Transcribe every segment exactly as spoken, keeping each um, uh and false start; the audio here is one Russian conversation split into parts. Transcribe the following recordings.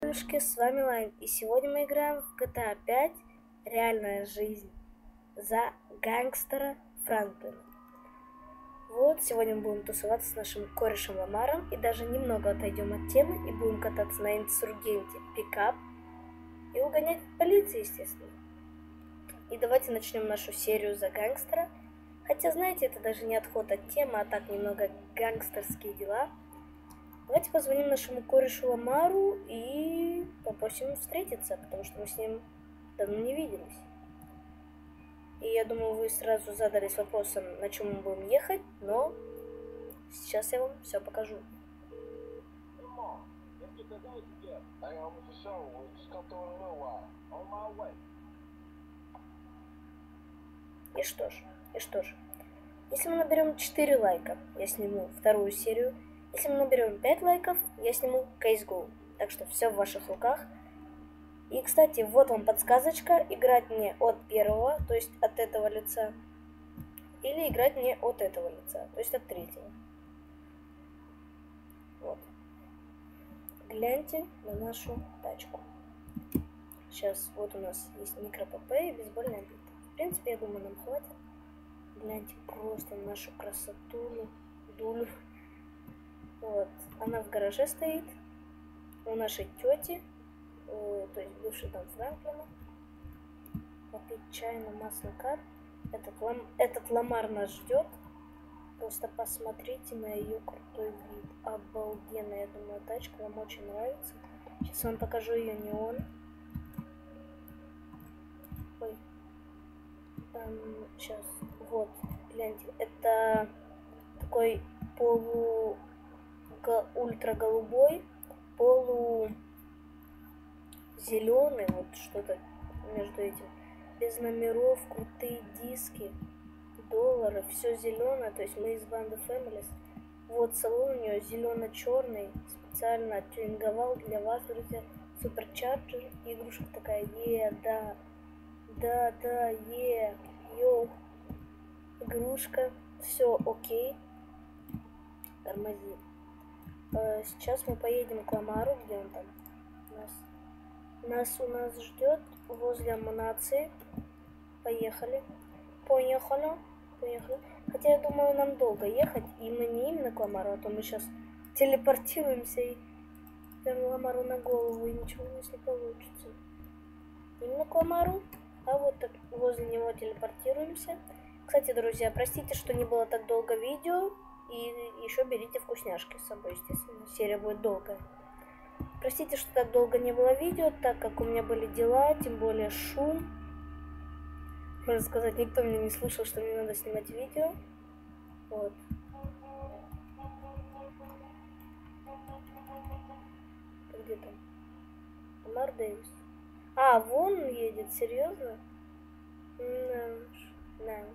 С вами Лайн, и сегодня мы играем в джи ти эй пять Реальная жизнь за гангстера Франклина. Вот, сегодня мы будем тусоваться с нашим корешем Ламаром и даже немного отойдем от темы и будем кататься на инсургенте пикап и угонять полицию, естественно. И давайте начнем нашу серию за гангстера. Хотя, знаете, это даже не отход от темы, а так немного гангстерские дела. Давайте позвоним нашему корешу Ламару и попросим встретиться, потому что мы с ним давно не виделись. И я думаю, вы сразу задались вопросом, на чем мы будем ехать, но сейчас я вам все покажу. И что ж, и что ж, если мы наберем четыре лайка, я сниму вторую серию. Если мы наберем пять лайков, я сниму Case Go. Так что все в ваших руках. И, кстати, вот вам подсказочка. Играть мне от первого, то есть от этого лица. Или играть мне от этого лица, то есть от третьего. Вот. Гляньте на нашу тачку. Сейчас вот у нас есть микро-ПП и бейсбольная бита. В принципе, я думаю, нам хватит. Гляньте просто на нашу красоту, дулю. Вот, она в гараже стоит у нашей тети, э, то есть бывший дом Франклина. Попить чай на Маслокар. Этот, лам, этот Ламар нас ждет. Просто посмотрите на ее крутой вид. Обалденно, я думаю, тачка вам очень нравится. Сейчас вам покажу ее неон. Ой. Эм, сейчас, вот, гляньте. Это такой полу... ультра-голубой, полу-зеленый, вот что-то между этим, без номеров, крутые диски, доллары, все зеленое, то есть мы из банды Families. Вот салон у нее зелено-черный, специально тюнинговал для вас, друзья, суперчарджер, игрушка такая, е, да, да, да, е, йоу, игрушка, все окей, тормози. Сейчас мы поедем к Ламару, где он там нас, нас у нас ждет возле амунации. Поехали. Поехали. Поехали. Хотя я думаю, нам долго ехать, и мы не именно к Ламару, а то мы сейчас телепортируемся и прям Ламару на голову, и ничего у нас не получится. Именно к Ламару, а вот так возле него телепортируемся. Кстати, друзья, простите, что не было так долго видео. И еще берите вкусняшки с собой, естественно. Серия будет долгая. Простите, что так долго не было видео, так как у меня были дела, тем более шум. Можно сказать, никто меня не слушал, что мне надо снимать видео. Вот. Где там? Ламар Дэвис. А, вон он едет, серьезно? Да.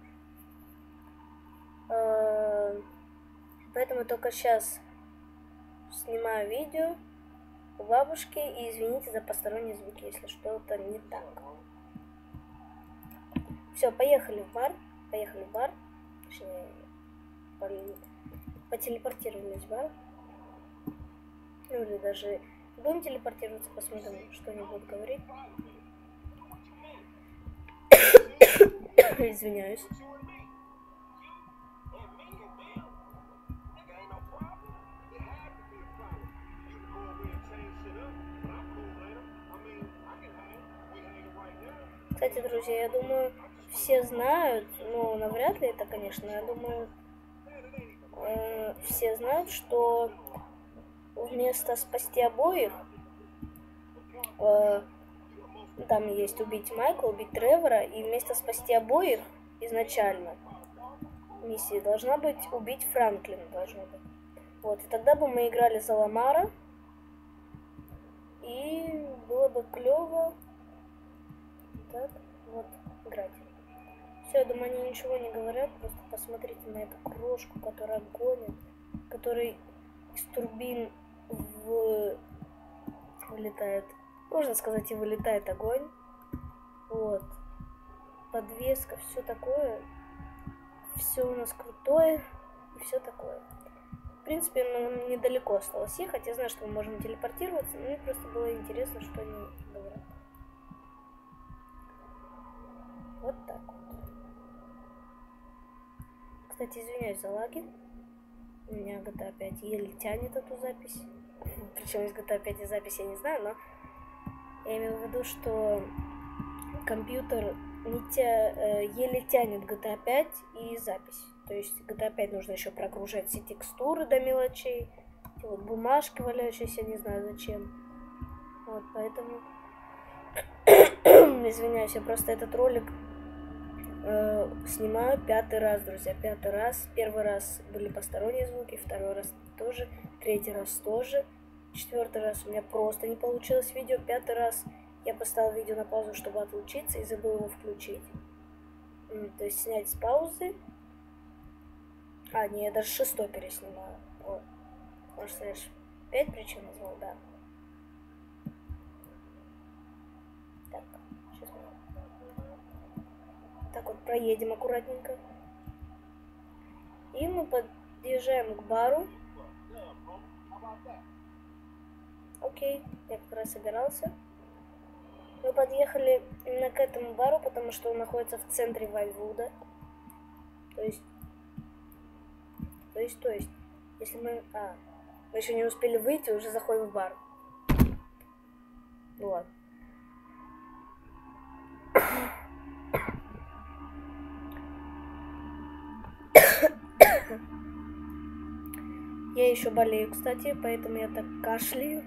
Да. Поэтому только сейчас снимаю видео у бабушки, и извините за посторонние звуки, если что-то не так. Все, поехали в бар, поехали в бар, точнее, потелепортировались в бар. Ну или даже будем телепортироваться, посмотрим, что они будут говорить. Извиняюсь. Кстати, друзья, я думаю, все знают, но навряд ли это, конечно, я думаю, э, все знают, что вместо спасти обоих, э, там есть убить Майкла, убить Тревора, и вместо спасти обоих изначально миссия должна быть убить Франклина, должна быть. Вот, и тогда бы мы играли за Ламара, и было бы клево. Так, вот, играть. Все, я думаю, они ничего не говорят, просто посмотрите на эту крошку, которая гонит, который из турбин в... вылетает, можно сказать, и вылетает огонь. Вот. Подвеска, все такое. Все у нас крутое и все такое. В принципе, нам недалеко осталось ехать. Я знаю, что мы можем телепортироваться, но мне просто было интересно, что они говорят. Вот так вот. Кстати, извиняюсь за лаги. У меня джи ти эй пять еле тянет эту запись. Причем из джи ти эй пять и запись я не знаю, но я имею в виду, что компьютер не тя... еле тянет джи ти эй пять и запись. То есть джи ти эй пять нужно еще прогружать все текстуры до мелочей. Эти вот бумажки валяющиеся, не знаю зачем. Вот, поэтому... Извиняюсь, я просто этот ролик э, снимаю пятый раз, друзья. Пятый раз. Первый раз были посторонние звуки, второй раз тоже, третий раз тоже. Четвертый раз у меня просто не получилось видео. Пятый раз я поставил видео на паузу, чтобы отлучиться, и забыл его включить. То есть снять с паузы. А, не, я даже шестой переснимаю. Вот. Может, я пять причин назвал, да. Так, сейчас мы... Так вот проедем аккуратненько. И мы подъезжаем к бару. Окей, я как раз собирался. Мы подъехали именно к этому бару, потому что он находится в центре Вайнвуда. То есть... То есть, то есть, если мы... А, мы еще не успели выйти, уже заходим в бар. Ну ладно. Я еще болею, кстати, поэтому я так кашляю.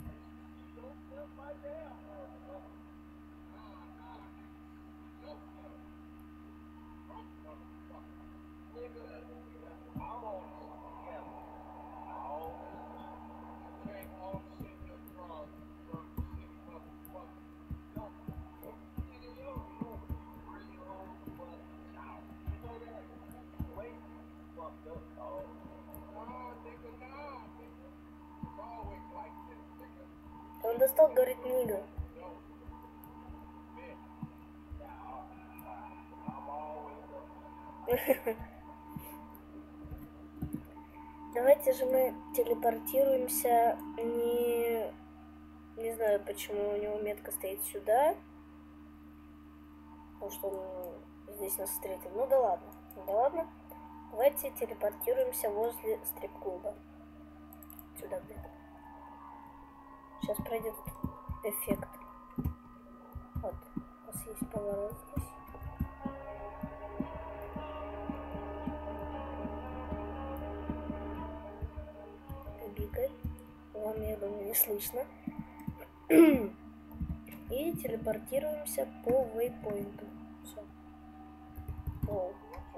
Он достал, говорит, нига. Давайте же мы телепортируемся не... Не знаю, почему у него метка стоит сюда. Потому что он здесь нас встретил. Ну да ладно. Ну да ладно. Давайте телепортируемся возле стрип-клуба. Сюда где-то. Сейчас пройдет эффект. Вот. У нас есть поворот здесь. Бегай. Вам, я думаю, не слышно. И телепортируемся по вейпоинту. Все. Воу.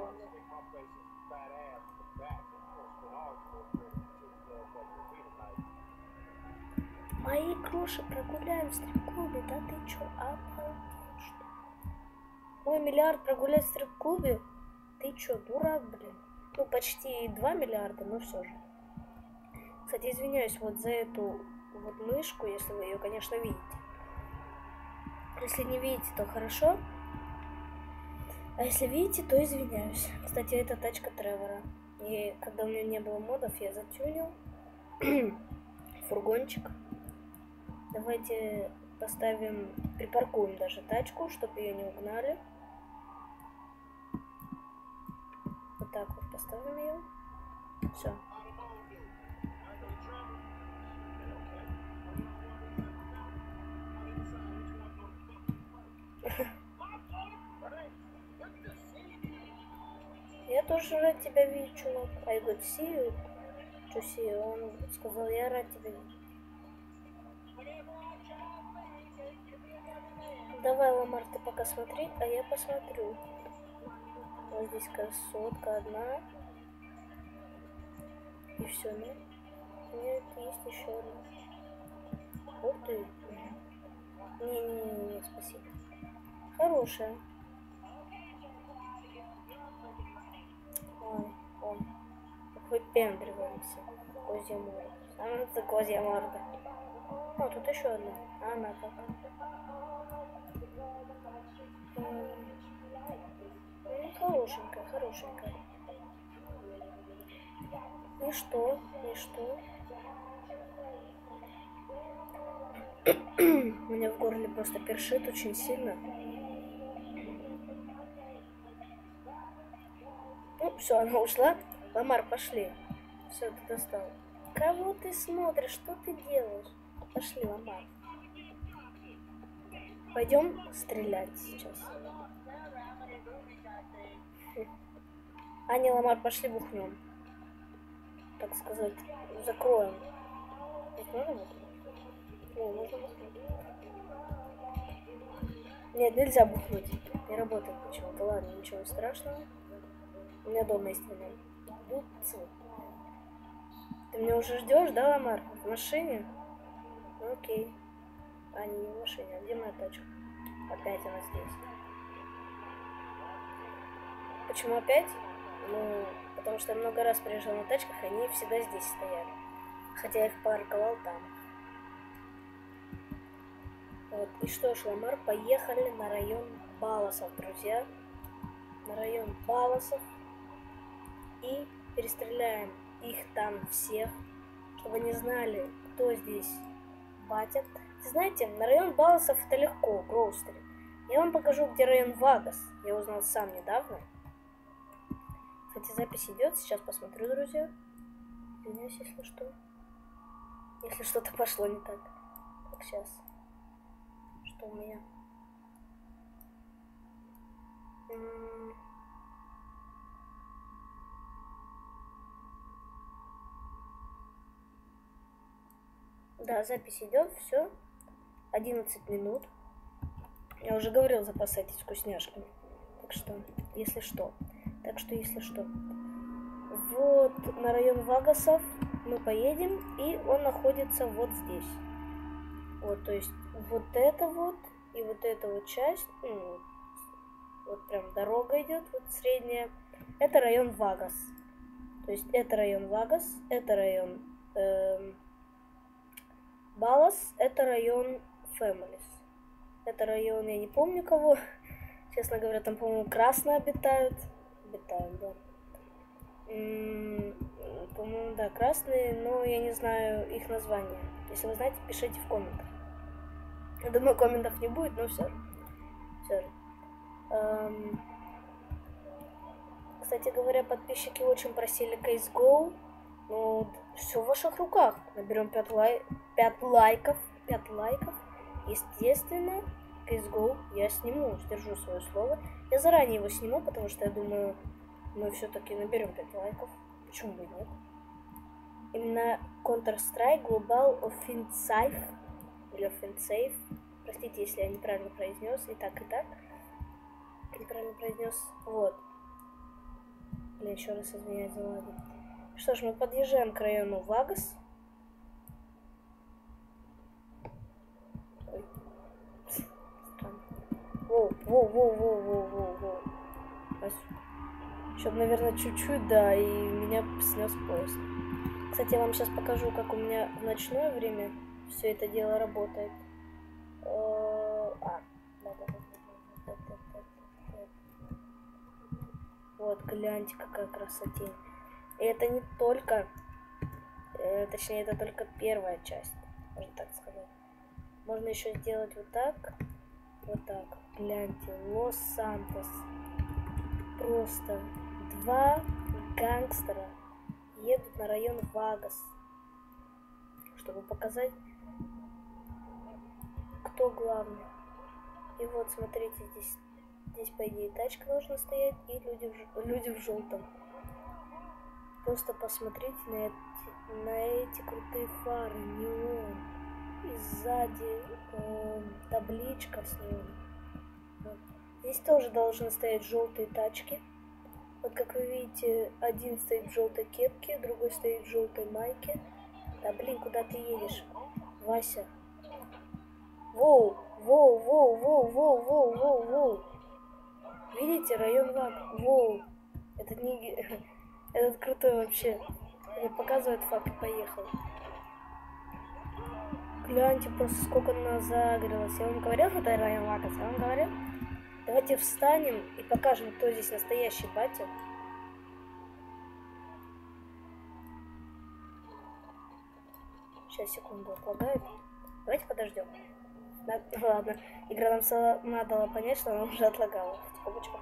Мои кроши прогуляем в стрип-клубе, да ты чё, обалдел, что? Ой, миллиард прогулять в стрип-клубе? Ты чё, дурак, блин? Ну, почти два миллиарда, но все же. Кстати, извиняюсь вот за эту вот мышку, если вы ее, конечно, видите. Если не видите, то хорошо. А если видите, то извиняюсь. Кстати, это тачка Тревора. И когда у меня не было модов, я затюнил фургончик. Давайте поставим, припаркуем даже тачку, чтобы ее не угнали. Вот так вот поставим ее. Все. Я тоже рад тебя видеть, чувак. I got see you. To see you. Он сказал, я рад тебя видеть. Давай, Ламар, ты пока смотри, а я посмотрю. Вот здесь красотка одна. И все, нет? Нет, есть еще одна. Ух ты. Не-не-не, спасибо. Хорошая. Ой, он. Выпендриваемся. Козья морда. А это козья морда. О, тут еще одна. А она как? Ну, хорошенькая, хорошенькая. И что? И что? У меня в горле просто першит очень сильно. Ну, все, она ушла. Ламар, пошли. Все, ты достал. Кого ты смотришь? Что ты делаешь? Пошли, Ламар. Пойдем стрелять сейчас. Аня, Ламар, пошли бухнем. Так сказать, закроем. Здесь можно бухнуть? О, можно бухнуть. Нет, нельзя бухнуть. Не работает почему-то. Ладно, ничего страшного. У меня дома есть вино. Ты меня уже ждешь, да, Ламар? В машине? Ну, окей. А, не, не в машине. А где моя тачка? Опять она здесь. Почему опять? Ну, потому что я много раз приезжал на тачках, и они всегда здесь стояли. Хотя я их парковал там. Вот. И что ж, Ламар, поехали на район Баласов, друзья. На район Баласов. И перестреляем их там всех, чтобы они знали, кто здесь батя. Знаете, на район Баласов это легко, Гроустери. Я вам покажу, где район Вагас. Я узнал сам недавно. Кстати, запись идет. Сейчас посмотрю, друзья. Извиняюсь, если что. Если что-то пошло не так. Так, сейчас. Что у меня? М-м- Да, запись идет, все. одиннадцать минут. Я уже говорил, запасайтесь вкусняшками. Так что, если что. Так что, если что. Вот на район Вагасов мы поедем, и он находится вот здесь. Вот, то есть вот это вот и вот эта вот часть, ну, вот прям дорога идет, вот средняя. Это район Вагас. То есть это район Вагас, это район эм, Балас, это район Фэмилис. Это район, я не помню кого. Честно говоря, там, по-моему, красные обитают. Обитают, да. М-м, по-моему, да, красные, но я не знаю их названия. Если вы знаете, пишите в комментах. Я думаю, комментов не будет, но все. Все. Эм... Кстати говоря, подписчики очень просили Кейс Гоу. Ну, все в ваших руках. Наберем пять лай... лайков. пять лайков. Естественно, Кейс Гоу я сниму. Сдержу свое слово. Я заранее его сниму, потому что я думаю, мы все-таки наберем пять лайков. Почему бы и нет? Именно Counter-Strike Global Offensive. Или Offensive. Простите, если я неправильно произнес. И так, и так. Неправильно произнес. Вот. Бля, еще раз извиняюсь за лаги. Что ж, мы подъезжаем к району Вагас. Ой. Странно. Воу, воу, воу, воу, воу, воу, воу. Еще, наверное, чуть-чуть, да, и меня снес поезд. Кстати, я вам сейчас покажу, как у меня в ночное время все это дело работает. А, да, да, да. Вот, гляньте, какая красота. И это не только, э, точнее, это только первая часть, можно так сказать. Можно еще сделать вот так, вот так. Гляньте, Лос-Сантос. Просто два гангстера едут на район Вагас, чтобы показать, кто главный. И вот, смотрите, здесь, здесь по идее, тачка должна стоять, и люди в, люди в желтом. Просто посмотрите на эти, на эти крутые фары, неон. И сзади э, табличка с неоном. Вот. Здесь тоже должны стоять желтые тачки. Вот как вы видите, один стоит в желтой кепке, другой стоит в желтой майке. Да блин, куда ты едешь, Вася? Воу, воу, воу, воу, воу, воу, воу, воу. Видите, район Ваг. Воу. Этот не... Этот крутой вообще. Мне показывает факт, поехал. Гляньте просто, сколько она загорелась. Я вам говорил, что это район Вагас? Я вам говорил? Давайте встанем и покажем, кто здесь настоящий батя. Сейчас, секунду, отлагает. Давайте подождем. Да, ладно. Игра нам сама дала понять, что она уже отлагала. Скобочка.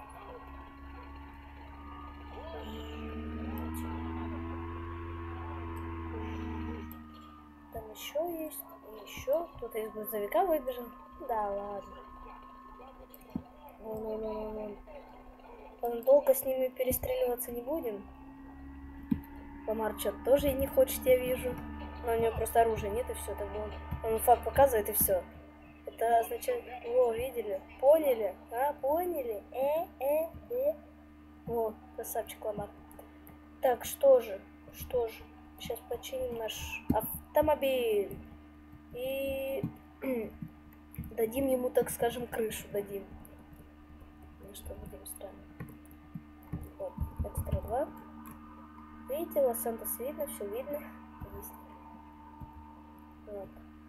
Там еще есть. И еще кто-то из грузовика выбежал. Да ладно. Вон, вон, вон, вон. Он долго с ними перестреливаться не будем. Ламар что-то тоже и не хочет, я вижу. Но у него просто оружия нет, и все, так он, он факт показывает, и все. Это означает, о, видели? Поняли? А, поняли? Э, э, э. О, красавчик Ламар. Так, что же? Что же? Сейчас починим наш автомобиль. И дадим ему, так скажем, крышу дадим. Ну что, будем странно. Вот, экстра два. Видите, Лос-Сантос видно, все видно. Есть. Вот.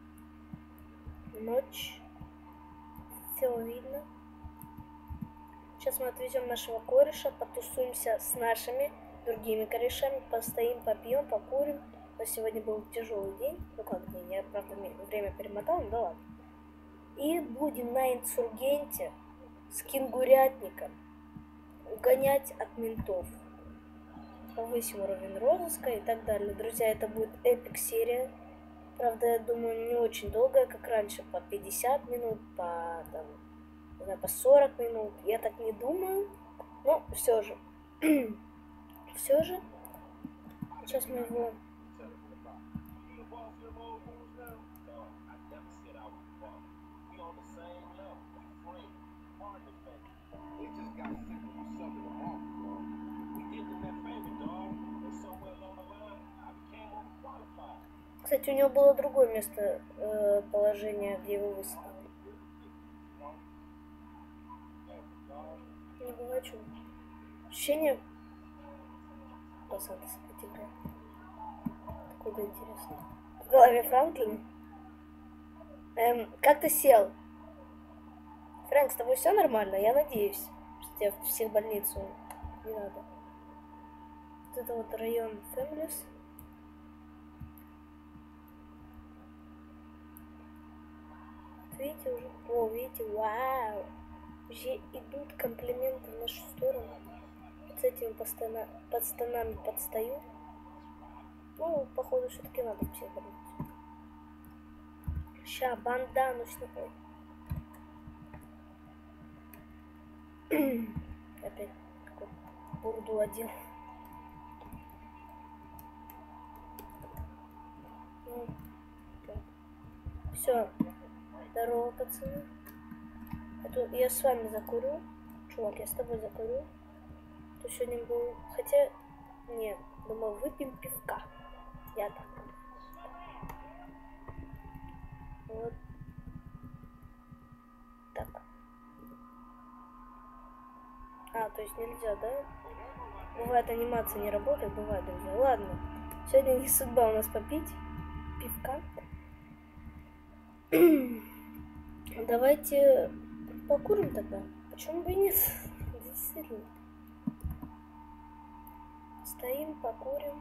Ночь. Все видно. Сейчас мы отвезем нашего кореша, потусуемся с нашими другими корешами, постоим, попьем, покурим. Но сегодня был тяжелый день. Ну как день, я правда время перемотал, ну да ладно. И будем на инсургенте с кенгурятником угонять от ментов. Повысим уровень розыска и так далее. Друзья, это будет эпик серия. Правда, я думаю, не очень долгая, как раньше, по пятьдесят минут, по, там, не знаю, по сорок минут. Я так не думаю, но все же. Все же. Сейчас мы его... Кстати, у него было другое место э, положения, где его высадили. Не было чего. Ощущение... Посадка сопротивляет. Откуда интересно? В голове Франклина? Эм, как ты сел? Фрэнк, с тобой все нормально? Я надеюсь, что тебя в психбольницу не надо. Вот это вот район Фэмилис. Видите уже? О, видите, вау! Уже идут комплименты в нашу сторону. Вот с этими пастана... подстанами подстаю. Ну, походу, все-таки надо все больницу. Ща, бандану снимай. Опять какой бурду одел. Ну, все. Здорово, пацаны. А то я с вами закурю. Чувак, я с тобой закурю. То сегодня был... Хотя... Нет, думаю, выпьем пивка. Я так. Вот. Так. А, то есть нельзя, да? Бывает, анимация не работает, бывает, друзья. Ладно. Сегодня не судьба у нас попить пивка. Давайте покурим тогда. Почему бы и нет? Действительно. Стоим, покурим.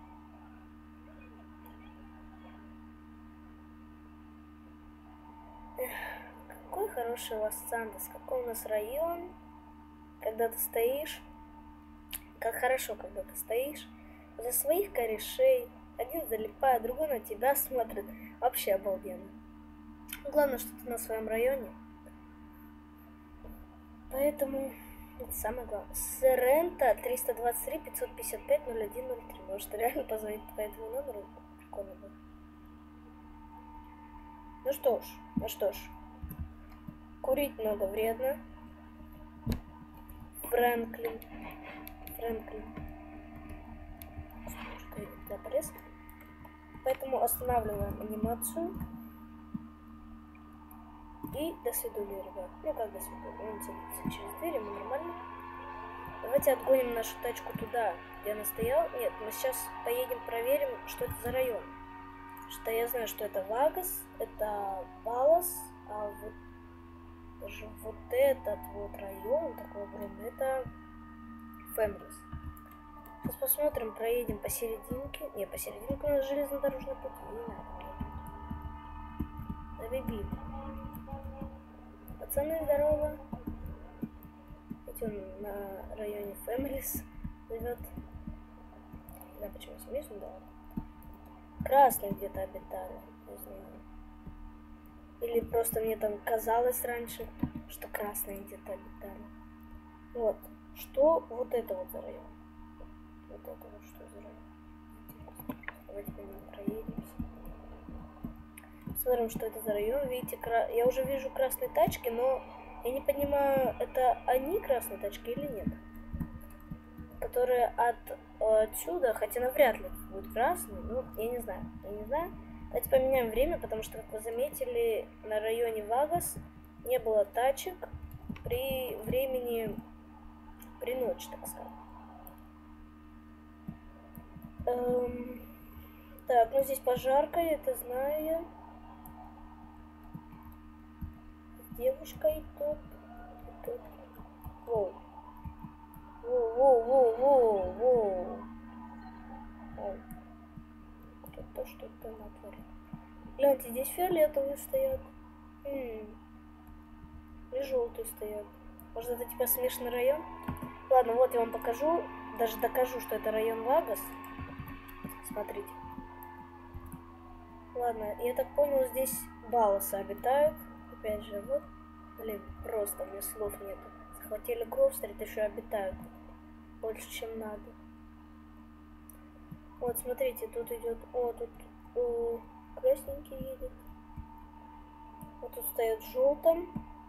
Эх, какой хороший Лос-Сантос, какой у нас район. Когда ты стоишь, как хорошо, когда ты стоишь за своих корешей. Один залипает, другой на тебя смотрит. Вообще обалденно. Главное, что ты на своем районе. Поэтому это самое главное. Соренто триста двадцать три пятьсот пятьдесят пять ноль один ноль три. Может, реально позвонить по этому номеру? Прикольно было. Ну что ж, ну что ж. Курить много вредно. Фрэнклин. Фрэнклин. Что я туда полез? Поэтому останавливаем анимацию. И до свидания, ребят. Ну как до свидания? Он садится через дверь, ему нормально. Давайте отгоним нашу тачку туда, где она стояла. Нет, мы сейчас поедем проверим, что это за район. Что я знаю, что это Вагас, это Палас, а вот даже вот этот вот район такой огромный, это Фэмилис. Сейчас посмотрим, проедем посерединке. Не, посерединке у нас железнодорожный путь. Не надо. Забеги. Пацаны, здорово. Ведь он на районе Families живет. Не знаю, почему смешно, да. Красные где-то обитали. Не знаю. Или просто мне там казалось раньше, что красные где-то обитали. Вот. Что вот это вот за район? Вот это вот что за район? Давайте по нему проедемся. Смотрим, что это за район. Видите, кра... я уже вижу красные тачки, но я не понимаю, это они красные тачки или нет. Которые от отсюда, хотя навряд ли будут красные, ну, я не знаю, я не знаю. Давайте поменяем время, потому что, как вы заметили, на районе Вагас не было тачек при времени, при ночи, так сказать. Эм, так, ну здесь пожарка, это знаю я. Девушка и тут, и тут. Воу. Воу, воу, воу, воу, воу. Воу. Кто-то что-то натворил. Гляньте, здесь фиолетовые стоят. М-м. И желтые стоят. Может, это типа смешанный район? Ладно, вот я вам покажу. Даже докажу, что это район Вагас. Смотрите. Ладно, я так понял, здесь балласы обитают. Опять же, вот. Блин, просто у меня слов нету. Захватили Гроув-стрит, еще обитают. Больше, чем надо. Вот, смотрите, тут идет... О, тут о, красненький едет. Вот тут стоит в желтом.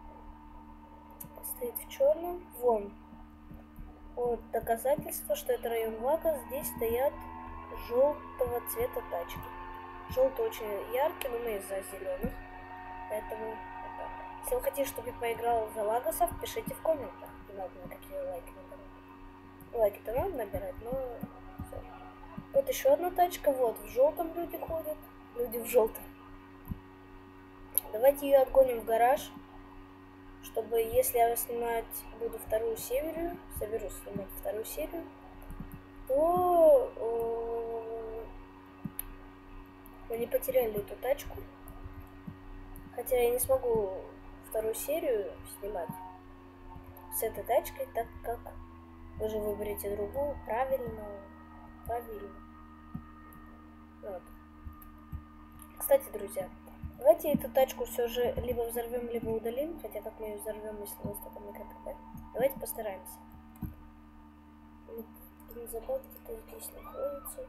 Стоит в черном. Вон. Вот доказательство, что это район Вагас. Здесь стоят желтого цвета тачки. Желтый очень яркий, но мы из-за зеленых. Поэтому... Если вы хотите, чтобы я поиграл за Лагосов, пишите в комментах. Не надо никакие лайки набирать. Лайки-то надо набирать, но... Все. Вот еще одна тачка. Вот, в желтом люди ходят. Люди в желтом. Давайте ее отгоним в гараж. Чтобы, если я снимать буду вторую серию, соберусь снимать вторую серию, то э, мы не потеряли эту тачку. Хотя я не смогу вторую серию снимать с этой тачкой, так как вы же выберете другую, правильно, правильно. Вот. Кстати, друзья, давайте эту тачку все же либо взорвем, либо удалим, хотя как мы ее взорвем, если у нас только микро-КП. Давайте постараемся. Бензобак где-то здесь находится.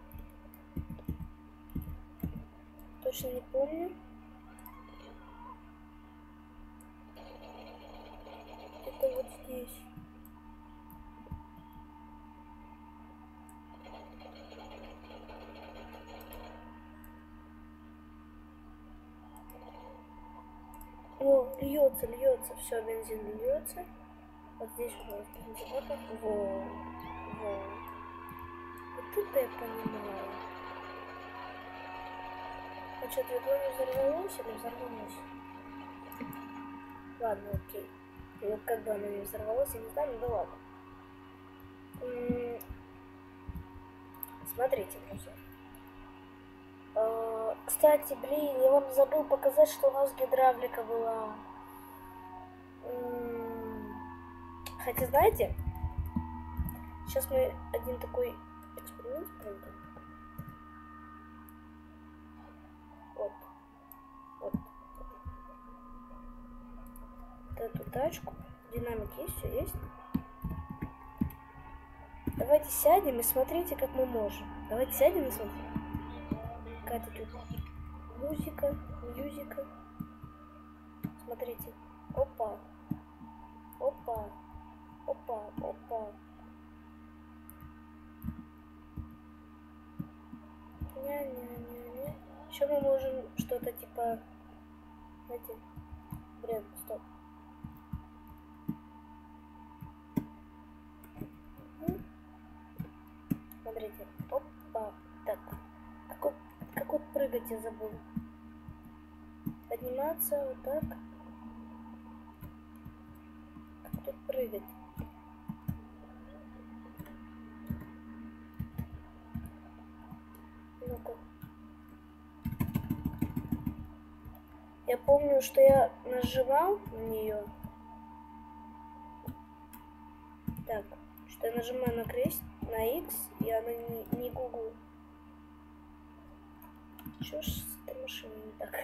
Точно не помню. Это вот здесь. О, льется, льется, все, бензин льется. Вот здесь у нас бензобак. Во, во. Вот это я понимаю. А что, твоего не взорвалось или взорвалось? Ладно, окей. Вот как бы оно не взорвалось, я не знаю, ну да ладно. М-м- Смотрите, друзья. Э-э- кстати, блин, я вам забыл показать, что у нас гидравлика была. М-м- Хотя, знаете, сейчас мы один такой эксперимент проведем. Вот. Вот. Вот эту тачку. Динамик есть, все есть. Давайте сядем и смотрите, как мы можем. Давайте сядем и смотрим. Какая-то тут музыка, мьюзика. Смотрите. Опа. Опа. Опа. Опа. Не-не-не-не. Еще мы можем что-то типа... Знаете, блин, стоп. Смотрите. Опа. Так. Как вот, как вот прыгать я забыл. Подниматься вот так. Как тут прыгать? помню, что я нажимал на нее. Так, что я нажимаю на крест, на X, и она не, не гугу. Чё ж с этой машиной не так?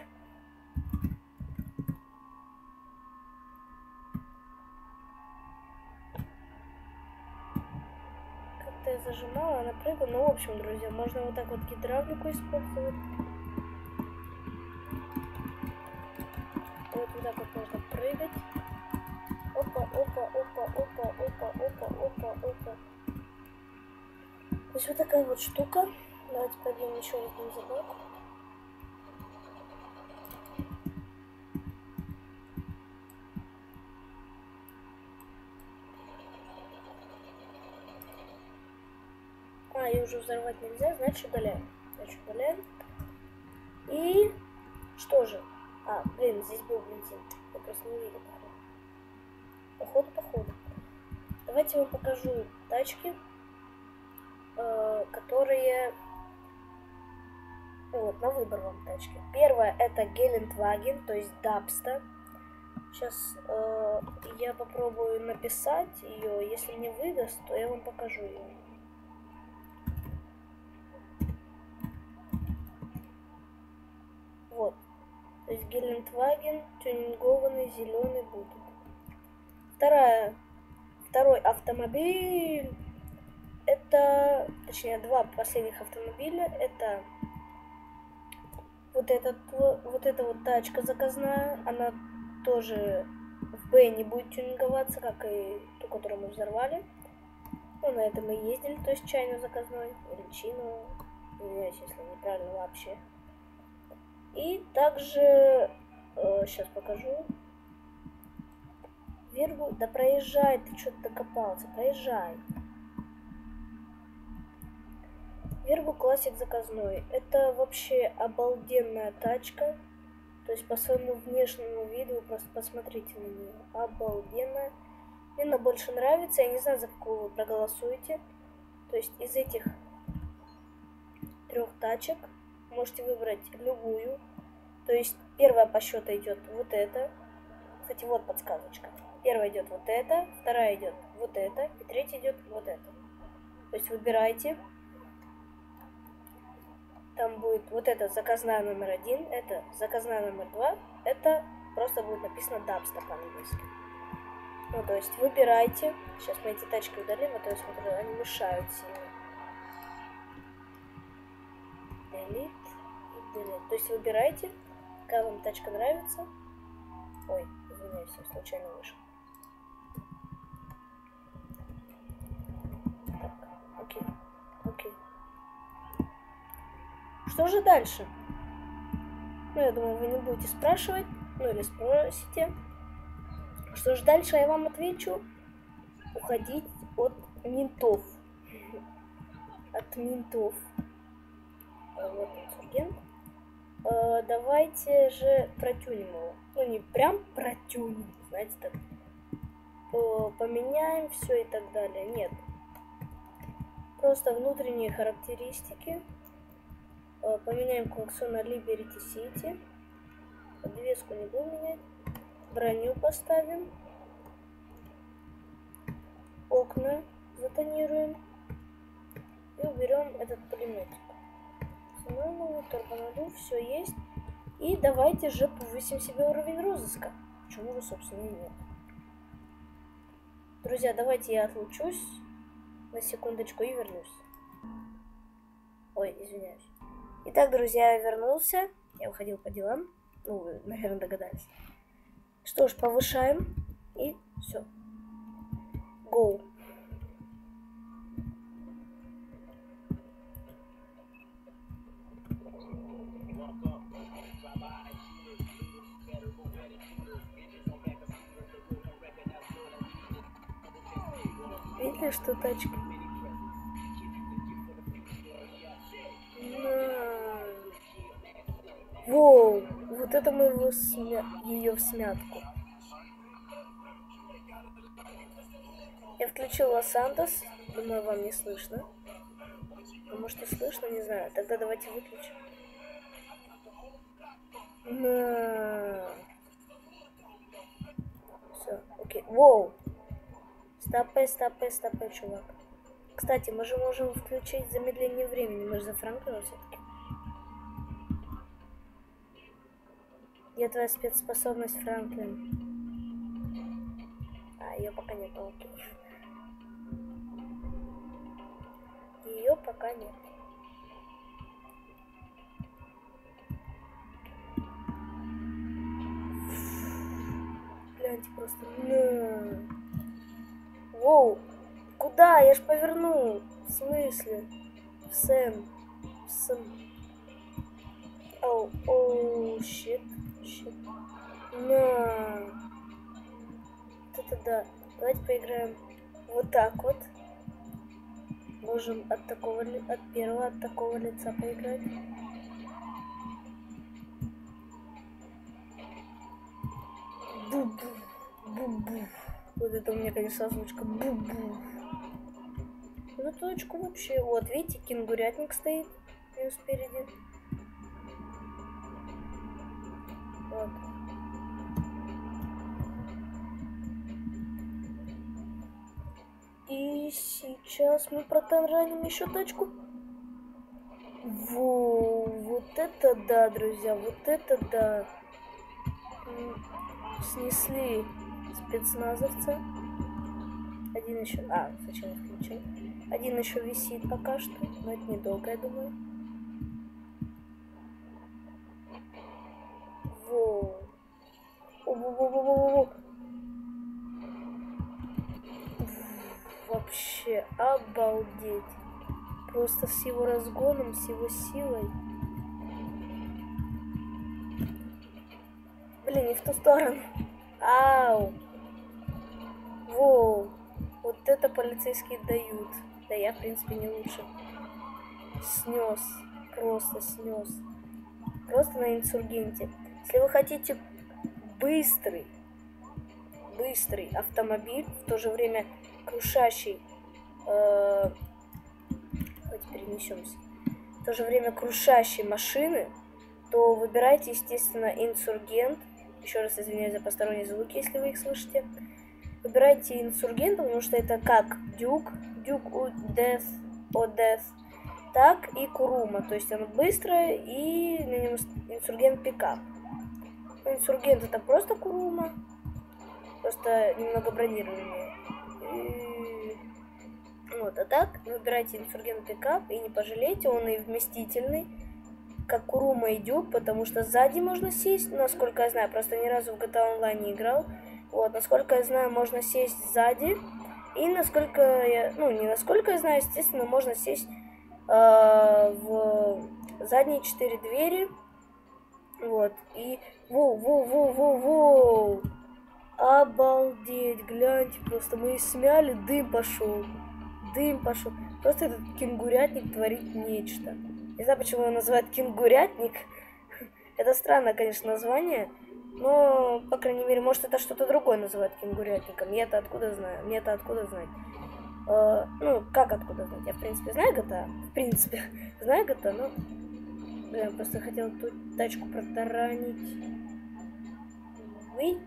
Как-то я зажимала, она прыгала. Ну, в общем, друзья, можно вот так вот гидравлику использовать. Вот, вот так вот можно прыгать. Опа, опа, опа, опа, опа, опа, опа, опа. То есть вот такая вот штука. Давайте пойдем еще один забор. А, ее уже взорвать нельзя, значит удаляем. Значит удаляем. И что же? А, блин, здесь был бензин. Я просто не увидел, походу. Походу, походу. Давайте я вам покажу тачки, э, которые... Вот, на выбор вам тачки. Первая это Geländewagen, то есть Дабста. Сейчас э, я попробую написать ее. Если не выдаст, то я вам покажу ее. Вот. То есть Geländewagen, тюнингованный зеленый будет. Вторая, второй автомобиль. Это, точнее, два последних автомобиля. Это вот этот, вот эта вот тачка заказная. Она тоже в Б не будет тюнинговаться, как и ту, которую мы взорвали. Ну, на этом мы ездили, то есть чайно заказной, или чину, извиняюсь, если неправильно вообще. И также, э, сейчас покажу. Вергу, да проезжай, ты что-то докопался, проезжай. Вергу классик заказной. Это вообще обалденная тачка. То есть по своему внешнему виду просто посмотрите на нее. Обалденная. Мне она больше нравится. Я не знаю, за какую вы проголосуете. То есть из этих трех тачек можете выбрать любую. То есть первая по счету идет вот эта. Кстати, вот подсказочка. Первая идет вот эта, вторая идет вот эта, и третья идет вот эта. То есть выбирайте. Там будет вот это заказная номер один, это заказная номер два, это просто будет написано Дабста по-английски. Ну, то есть выбирайте. Сейчас мы эти тачки удалим, а то я смотрю, они мешают сильно. Delete и delete. То есть выбирайте, какая вам тачка нравится. Ой, извиняюсь, я случайно вышел. Так, окей, окей. Что же дальше? Ну, я думаю, вы не будете спрашивать, ну или спросите. Что же дальше, я вам отвечу. Уходить от ментов. От ментов. Вот инсургент. Э, давайте же протюним его. Ну, не прям протюним, знаете, так. Э, поменяем все и так далее. Нет. Просто внутренние характеристики. Э, поменяем клаксон на Liberty City. Подвеску не будем менять. Броню поставим. Окна затонируем. И уберем этот пулеметик. Новый турбонадув, все есть. И давайте же повысим себе уровень розыска. Почему же, собственно, и нет. Друзья, давайте я отлучусь на секундочку и вернусь. Ой, извиняюсь. Итак, друзья, я вернулся. Я уходил по делам. Ну, вы, наверное, догадались. Что ж, повышаем. И все. Go. Видели, что тачка? На. Воу, вот это мы его смя... ее в смятку. Я включил Лос-Сантос. Думаю, вам не слышно. А может и слышно, не знаю. Тогда давайте выключим. На. Все, окей. Воу. Стопэ, стопэ, стопэ, чувак. Кстати, мы же можем включить замедление времени. Мы же за Франклина все-таки. Где твоя спецспособность, Франклин? А, ее пока нет, ну окей. Ее пока нет. Гляньте просто. На. Воу. Куда? Я ж повернул. В смысле? В Сэм. В Сэм. Оу, оу, щит. Щит. На. Вот это да. Давайте поиграем вот так вот. Можем от такого ли, от первого, от такого лица поиграть. Бу-бу. Бу-бу. Вот это у меня, конечно, озвучка. Бу-бу. Ну, точку вообще. Вот, видите, кенгурятник стоит. И спереди. Вот. И сейчас мы протараним еще тачку. Во, вот это да, друзья, вот это да. Снесли спецназовца. Один еще... А, сначала включил. Один еще висит пока что, но это недолго, я думаю. Во. Во-во-во-во-во-во. Вообще обалдеть. Просто с его разгоном, с его силой. Блин, не в ту сторону. Ау. Воу. Вот это полицейские дают. Да я, в принципе, не лучше. Снес. Просто снес. Просто на инсургенте. Если вы хотите быстрый, быстрый автомобиль, в то же время крушащий, э, давайте перенесемся, в то же время крушащей машины, то выбирайте, естественно, инсургент. Еще раз извиняюсь за посторонние звуки, если вы их слышите. Выбирайте инсургента, потому что это как Дюк, Дюк у Death, о Death, так и Курума. То есть оно быстрое, и на нем инсургент пикап. Инсургент это просто Курума, просто немного бронирование. И... Вот, а так выбирайте инсургент пикап и не пожалейте, он и вместительный, как Курума и Дюк, потому что сзади можно сесть, насколько я знаю, просто ни разу в джи ти эй Online не играл. Вот, насколько я знаю, можно сесть сзади, и насколько я, ну, не насколько я знаю, естественно, можно сесть э, в задние четыре двери. Вот, и воу-воу-воу-воу-воу, обалдеть, гляньте, просто мы смяли, дым пошел, дым пошел, просто этот кенгурятник творит нечто. Не знаю, почему его называют кенгурятник, это странное, конечно, название, но, по крайней мере, может, это что-то другое называют кенгурятником, я-то откуда знаю, мне-то откуда знать. Э, ну, как откуда знать, я, в принципе, знаю джи ти эй, в принципе, знаю джи ти эй, но... Блин, просто хотел тут тачку протаранить. Вы?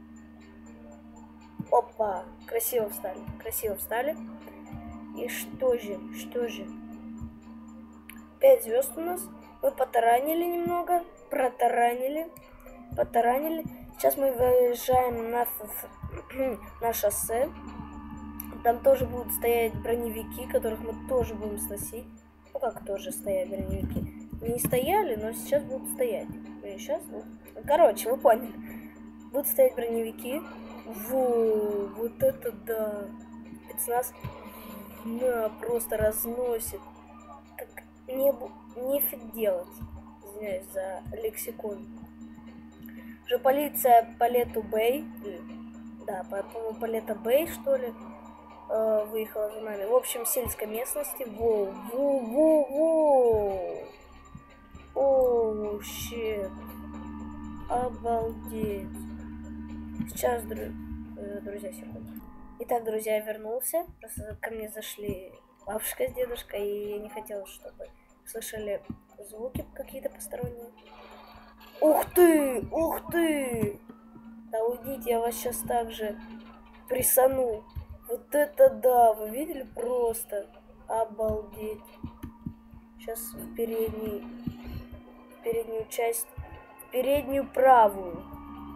Опа! Красиво встали. Красиво встали. И что же? Что же? Пять звезд у нас. Мы потаранили немного. Протаранили. Потаранили. Сейчас мы выезжаем на, на шоссе. Там тоже будут стоять броневики, которых мы тоже будем сносить. Ну как тоже стоят броневики? Не стояли, но сейчас будут стоять. И сейчас будут... Короче, вы поняли. Будут стоять броневики. Во, вот это да. Спецназ на, просто разносит. Как небу нефиг делать. Извиняюсь за лексикон. Уже полиция Палету Бэй. Да, по-моему, Палета Бэй, что ли, э, выехала за нами. В общем, сельской местности. Воу, воу, воу, воу. Оу, щит. Обалдеть. Сейчас, друзья, секунду. Итак, друзья, я вернулся. Просто ко мне зашли бабушка с дедушкой, и я не хотела, чтобы слышали звуки какие-то посторонние. Ух ты! Ух ты! Да уйдите, я вас сейчас также присану. Вот это да! Вы видели? Просто обалдеть. Сейчас в передний, в переднюю часть, в переднюю правую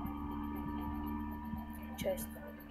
часть.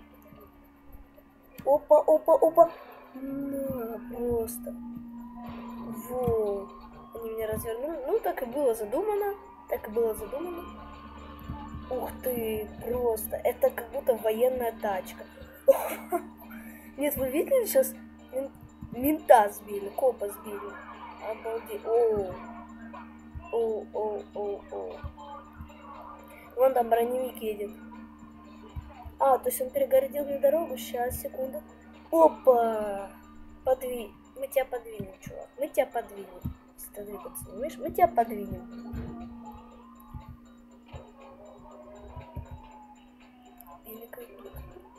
Опа, опа, опа. На, просто. Во. Они меня развернули. Ну, так и было задумано. Так и было задумано. Ух ты, просто. Это как будто военная тачка. Нет, вы видели сейчас? Мента сбили, копа сбили. Обалдеть. Оу. Оу, оу, оу, оу. Вон там броневик едет. А, то есть он перегородил мне дорогу. Сейчас, секунду. Опа! Подвинь. Мы тебя подвинем, чувак. Мы тебя подвинем. Если ты двигаться не умеешь, мы тебя подвинем. Или как тут?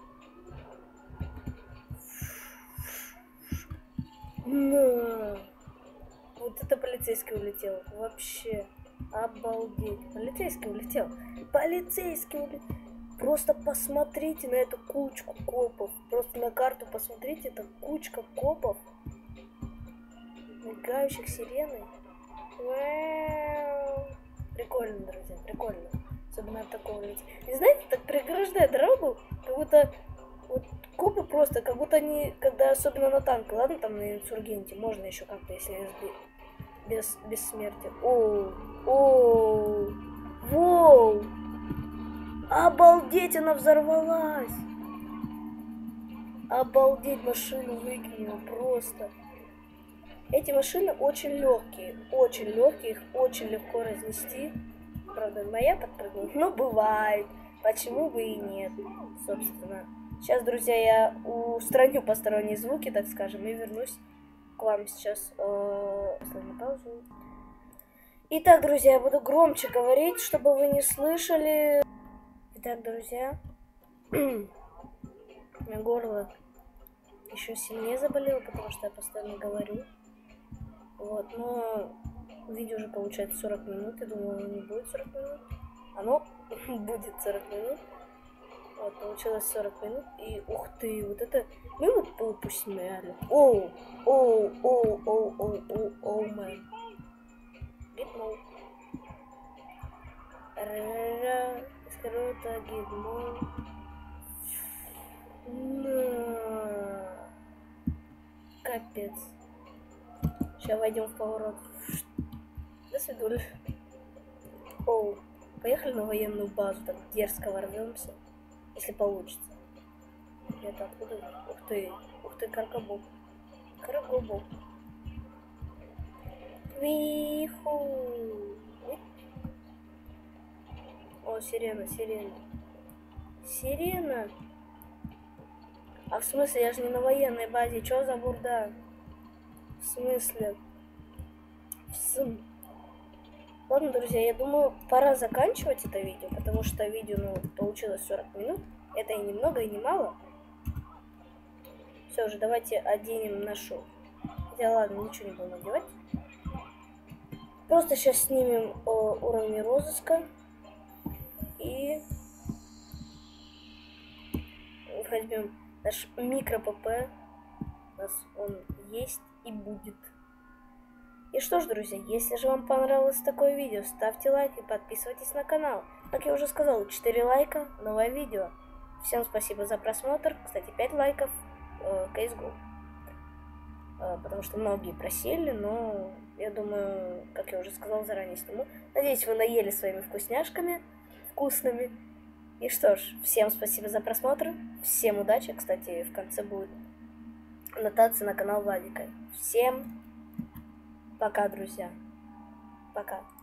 На! Вот это полицейский улетел. Вообще. Обалдеть. Полицейский улетел. Полицейский улетел. Просто посмотрите на эту кучку копов. Просто на карту посмотрите. Это кучка копов. Мигающих сиреной. Вау. Прикольно, друзья. Прикольно. Особенно от такого лететь. И знаете, так преграждая дорогу, как будто вот копы просто, как будто они, когда особенно на танке, ладно, там на инсургенте, можно еще как-то, если сбить. Без, без смерти. Оу, оу, воу. Обалдеть, она взорвалась. Обалдеть, машину выкинула просто. Эти машины очень легкие, очень легкие, их очень легко разнести. Правда, моя подпрыгнула, но бывает. Почему бы и нет, собственно. Сейчас, друзья, я устраню посторонние звуки, так скажем, и вернусь к вам сейчас. Ставим на паузу. Итак, друзья, я буду громче говорить, чтобы вы не слышали. Итак, друзья, у меня горло еще сильнее заболело, потому что я постоянно говорю. Вот, но видео уже получается сорок минут. Я думала, оно не будет сорок минут. Оно будет сорок минут. Вот, получилось сорок минут. И ух ты, вот это... Мы его попу сняли. Оу, оу, оу, оу, оу, оу, оу, мэн. Гитмол. Ра-ра-ра. Скорота, гитмол. На. Капец. Сейчас войдем в поворот. До свидули. Оу. Поехали на военную базу. Так дерзко ворвемся. Если получится. Это откуда? Ух ты. Ух ты, каркабок. Каркабок. Виху. О, сирена, сирена. Сирена? А в смысле, я же не на военной базе. Чё за бурда? В смысле? В см... Ладно, друзья, я думаю, пора заканчивать это видео, потому что видео, ну, получилось сорок минут. Это и немного, и не мало. Все же, давайте оденем нашу. Хотя, ладно, ничего не будем одевать. Просто сейчас снимем о, уровни розыска. И возьмем наш микро-ПП. У нас он есть и будет. И что ж, друзья, если же вам понравилось такое видео, ставьте лайк и подписывайтесь на канал. Как я уже сказал, четыре лайка, новое видео. Всем спасибо за просмотр. Кстати, пять лайков э, си эс го. Э, потому что многие просили, но я думаю, как я уже сказал, заранее сниму. Надеюсь, вы наели своими вкусняшками вкусными. И что ж, всем спасибо за просмотр. Всем удачи. Кстати, в конце будет аннотация на канал Владика. Всем пока, друзья. Пока.